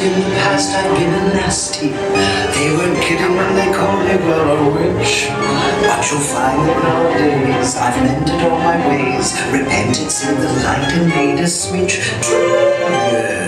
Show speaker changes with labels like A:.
A: In the past I've been a nasty. They weren't kidding when they called me, well, a witch. But you'll find that nowadays I've mended all my ways, repented, seen the light and made a switch. True, yeah.